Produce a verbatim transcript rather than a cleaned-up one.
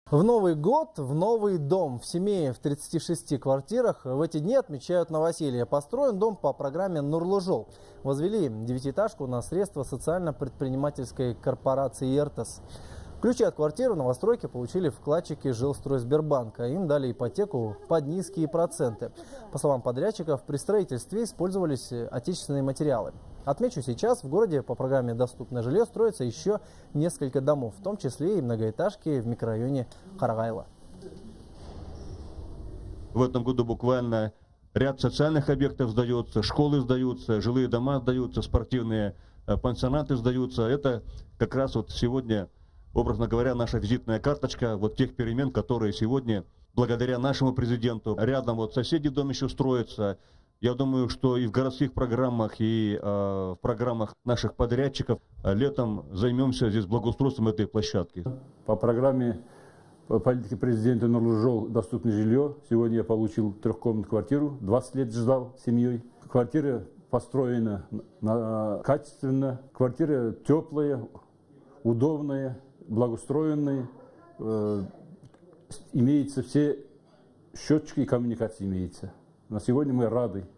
В Новый год, в новый дом. В Семее в тридцати шести квартирах в эти дни отмечают новоселье. Построен дом по программе «Нурлы-жол». Возвели девятиэтажку на средства социально-предпринимательской корпорации «Иртос». Ключи от квартиры новостройки получили вкладчики Жилстройсбербанка. Им дали ипотеку под низкие проценты. По словам подрядчиков, при строительстве использовались отечественные материалы. Отмечу, сейчас в городе по программе «Доступное жилье» строится еще несколько домов, в том числе и многоэтажки в микрорайоне Карагайла. В этом году буквально ряд социальных объектов сдается, школы сдаются, жилые дома сдаются, спортивные пансионаты сдаются. Это как раз вот сегодня, образно говоря, наша визитная карточка вот тех перемен, которые сегодня, благодаря нашему президенту, рядом вот соседний дом еще строится. Я думаю, что и в городских программах, и э, в программах наших подрядчиков э, летом займемся здесь благоустройством этой площадки. По программе по политики президента «Нурлы-жол» доступное жилье. Сегодня я получил трехкомнатную квартиру, двадцать лет ждал семьей. Квартира построена на, качественно, квартира теплая, удобная, благоустроенная. Э, имеются все счетчики и коммуникации имеются. На сегодня мы рады.